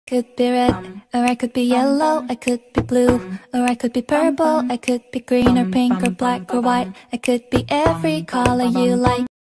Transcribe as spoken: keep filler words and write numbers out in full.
Could be red, or I could be yellow, I could be blue, or I could be purple, I could be green or pink or black or white. I could be every color you like.